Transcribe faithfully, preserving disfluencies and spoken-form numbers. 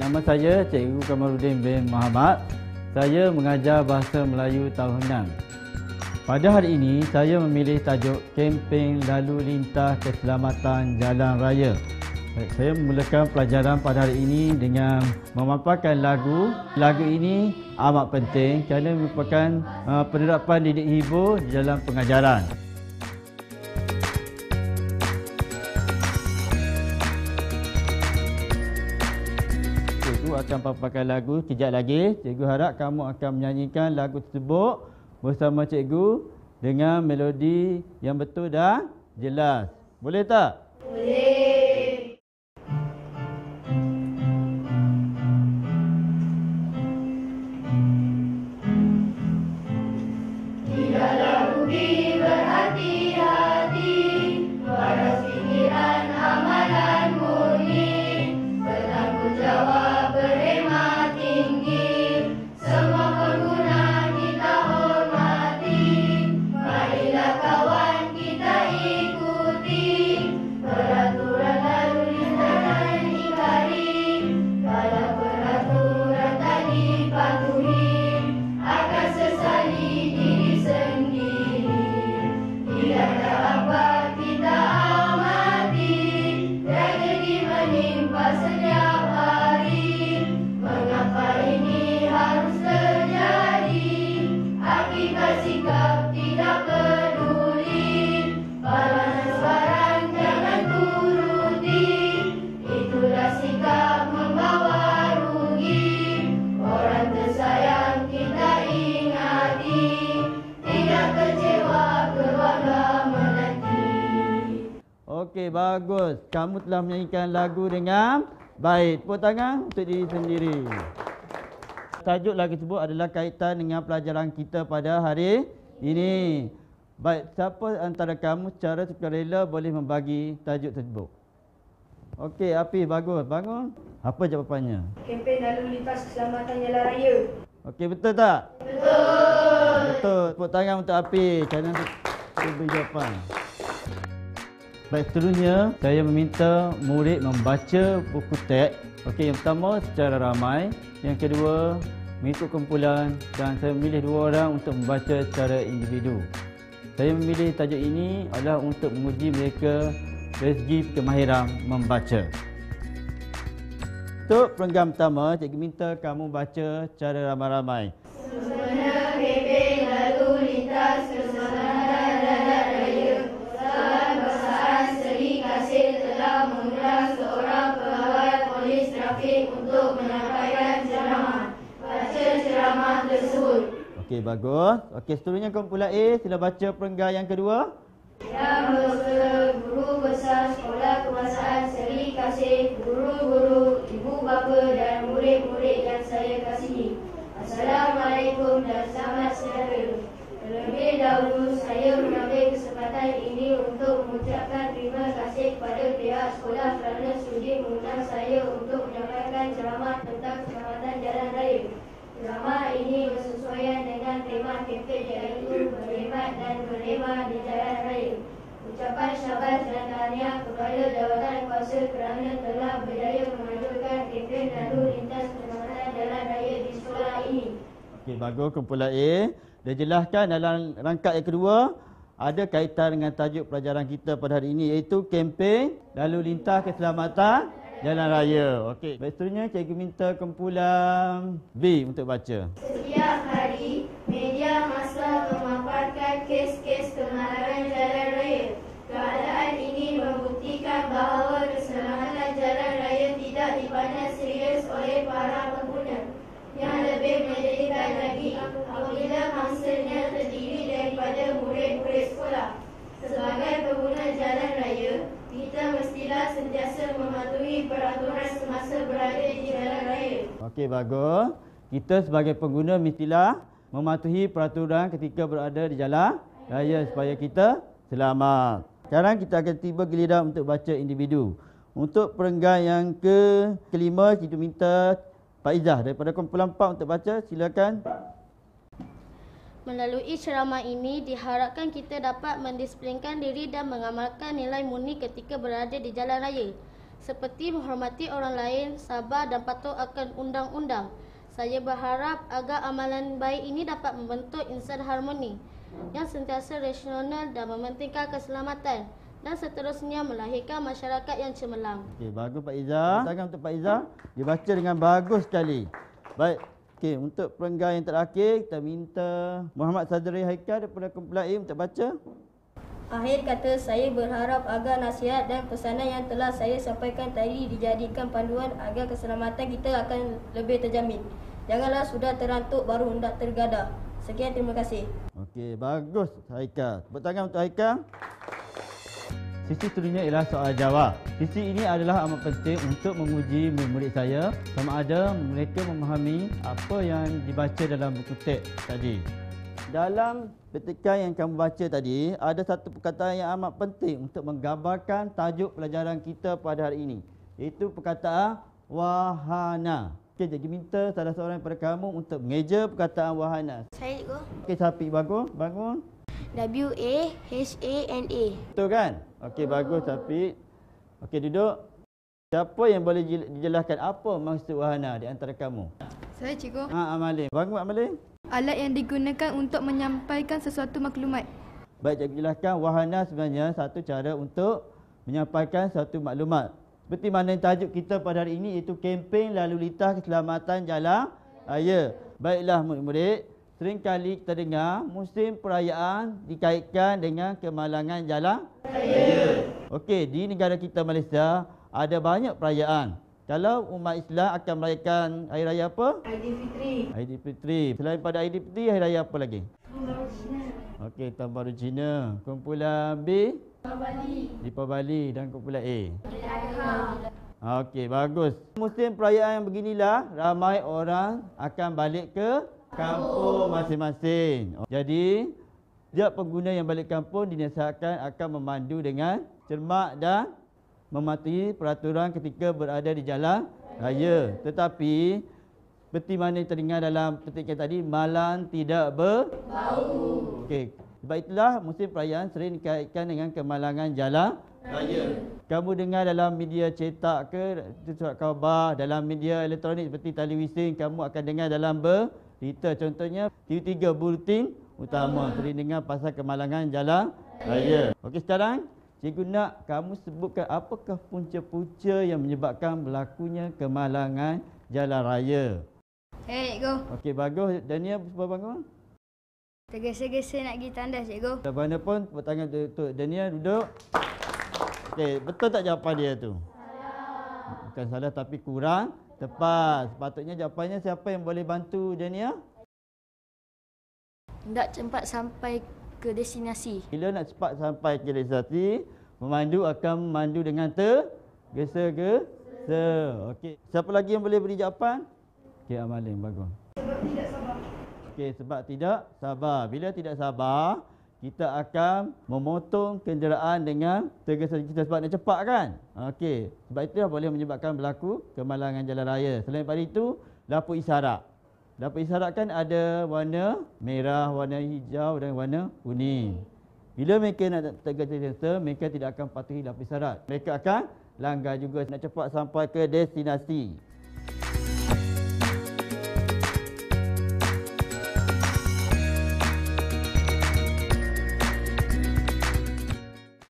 Nama saya Cikgu Kamaluddin bin Muhammad. Saya mengajar Bahasa Melayu tahun enam. Pada hari ini, saya memilih tajuk kempen Lalu Lintas Keselamatan Jalan Raya. Saya memulakan pelajaran pada hari ini dengan memaparkan lagu. Lagu ini amat penting kerana merupakan uh, penerapan didik hibur di dalam pengajaran. Akan paparkan lagu kejap lagi. Cikgu harap kamu akan menyanyikan lagu tersebut bersama cikgu dengan melodi yang betul dan jelas. Boleh tak? Boleh. Di dalam budi berhati-hati, waras pikiran amalan murni, bertanggungjawab Okey, bagus. Kamu telah menyanyikan lagu dengan baik. Tepuk tangan untuk diri sendiri. Tajuk lagu tersebut adalah kaitan dengan pelajaran kita pada hari ini. Baik, siapa antara kamu secara sukarela boleh membagi tajuk tersebut? Okey, Api, bagus. Bangun. Apa jawapannya? Kempen Lalu Lintas Keselamatan Jalan Raya. Okey, betul tak? Betul. Betul. Tepuk tangan untuk Api kerana dia beri jawapan. Baik, seterusnya saya meminta murid membaca buku teks. Okey, yang pertama secara ramai, yang kedua mengikut kumpulan dan saya memilih dua orang untuk membaca secara individu. Saya memilih tajuk ini adalah untuk menguji mereka dari segi kemahiran membaca. Untuk program pertama, cikgu minta kamu baca secara ramai-ramai. Sempena kempen Lalu Lintas Keselamatan Jalan Raya, Kebangsaan Seri Kasih telah mengundang seorang pegawai polis trafik untuk menyampaikan ceramah. Baca ceramah tersebut. Okey, bagus. Okey, seterusnya kumpulan A, sila baca perenggan yang kedua. Yang berseru guru besar Sekolah Kebangsaan Seri Kasih, guru-guru, ibu bapa dan murid-murid yang saya kasihi. Assalamualaikum dan selamat sejahtera. Terlebih dahulu saya mengambil kesempatan ini untuk mengucapkan terima kasih kepada pihak sekolah kerana sudi mengundang saya untuk menyampaikan ceramah tentang keselamatan jalan raya. Ceramah ini bersesuaian dengan tema kempen iaitu berhemat dan berhemah di jalan raya. Ucapan syabas dan tahniah kepada jawatan kuasa kerana telah berjaya mengajukan kempen Lalu Lintas Keselamatan Jalan Raya di sekolah ini. Okey, bagus kumpulan A. Dia jelaskan dalam rangkap yang kedua ada kaitan dengan tajuk pelajaran kita pada hari ini iaitu kempen Lalu Lintas Keselamatan Jalan Raya. Okey, baik, seterusnya cikgu minta kumpulan B untuk baca. Setiap hari media massa memaparkan kes-kes kemalaran jalan raya. Keadaan ini membuktikan bahawa keselamatan jalan raya tidak dipandang serius oleh para pengguna. Yang lebih menyedihkan lagi apabila mangsanya terdiri daripada murid-murid sekolah. Sebagai pengguna jalan raya, kita mestilah sentiasa mematuhi peraturan semasa berada di jalan raya. Okey, bagus. Kita sebagai pengguna mestilah mematuhi peraturan ketika berada di jalan raya supaya kita selamat. Sekarang kita akan tiba giliran untuk baca individu. Untuk perenggan yang ke kelima, kita minta Pak Izzah daripada kumpulan empat untuk baca. Silakan. Melalui ceramah ini diharapkan kita dapat mendisiplinkan diri dan mengamalkan nilai murni ketika berada di jalan raya. seperti menghormati orang lain, sabar dan patuh akan undang-undang. Saya berharap agar amalan baik ini dapat membentuk insan harmoni yang sentiasa rasional dan mementingkan keselamatan dan seterusnya melahirkan masyarakat yang cemerlang. Okey, bagus Pak Izzah. Tangan untuk Pak Izzah. Dibaca dengan bagus sekali. Baik. Okey, untuk perenggan yang terakhir, kita minta Muhammad Sadri Haikal daripada kumpulan A untuk baca. Akhir kata, saya berharap agar nasihat dan pesanan yang telah saya sampaikan tadi dijadikan panduan agar keselamatan kita akan lebih terjamin. Janganlah sudah terantuk baru hendak tergadah. Sekian, terima kasih. Okey, bagus Haikal. Tepuk tangan untuk Haikal. Sisi seterusnya ialah soal jawab. Sisi ini adalah amat penting untuk menguji murid saya sama ada mereka memahami apa yang dibaca dalam buku teks tadi. Dalam petikan yang kamu baca tadi, ada satu perkataan yang amat penting untuk menggambarkan tajuk pelajaran kita pada hari ini, iaitu perkataan wahana. Okey, jadi minta salah seorang daripada kamu untuk mengeja perkataan wahana. Saya cikgu. Okey, Safiq bangun, bangun. W A H A N A. Betul kan? Okey, bagus Safiq. Okey, duduk. Siapa yang boleh dijelaskan apa maksud wahana di antara kamu? Saya cikgu. Ha, Amalin. Bangun Amalin. Alat yang digunakan untuk menyampaikan sesuatu maklumat. Baik, cikgu jelaskan wahana sebenarnya satu cara untuk menyampaikan satu maklumat. Seperti mana tajuk kita pada hari ini iaitu kempen lalu lintas keselamatan jalan raya. Baiklah murid-murid, seringkali kita dengar musim perayaan dikaitkan dengan kemalangan jalan raya. Okey, di negara kita Malaysia ada banyak perayaan. Kalau umat Islam akan merayakan hari raya apa? Aidilfitri. Aidilfitri. Selain pada Aidilfitri, hari raya apa lagi? Okey, Tahun Baru Cina. Kumpulan B? Bali. Lipa Bali dan kumpulan A. Okey, bagus. Musim perayaan yang beginilah, ramai orang akan balik ke kampung masing-masing. Jadi, setiap pengguna yang balik kampung dinasihatkan akan memandu dengan cermat dan mematuhi peraturan ketika berada di jalan raya. Tetapi seperti mana terdengar dalam petikan tadi, malang tidak berbau. Okey, sebab itulah musim perayaan sering dikaitkan dengan kemalangan jalan raya. Kamu dengar dalam media cetak ke, surat khabar, dalam media elektronik seperti televisyen, kamu akan dengar dalam berita. Contohnya T V tiga Bulletin Utama sering dengar pasal kemalangan jalan raya. Okey, sekarang cikgu nak kamu sebutkan apakah punca-punca yang menyebabkan berlakunya kemalangan jalan raya. Hei cikgu. Okey, bagus. Dania, cuba bangun. Tergesa-gesa nak pergi tandas cikgu. Dah mana pun, tepuk tangan untuk Dania, duduk. Okey, betul tak jawapan dia tu? Salah. Bukan salah tapi kurang tepat. Sepatutnya jawapannya siapa yang boleh bantu Dania? Hendak cepat sampai ke destinasi. Bila nak cepat sampai ke destinasi, pemandu akan memandu dengan tergesa-gesa. Okey, siapa lagi yang boleh beri jawapan? Okey, Amalin, bagus. Sebab tidak sabar. Okey, sebab tidak sabar. Bila tidak sabar, kita akan memotong kenderaan dengan tergesa-gesa sebab nak cepat kan? Okey, sebab itu boleh menyebabkan berlaku kemalangan jalan raya. Selain daripada itu, lampu isyarat. Lampu isyarat kan ada warna merah, warna hijau dan warna kuning. Bila mereka nak tergesa-gesa, mereka tidak akan patuhi lampu isyarat. Mereka akan langgar juga nak cepat sampai ke destinasi.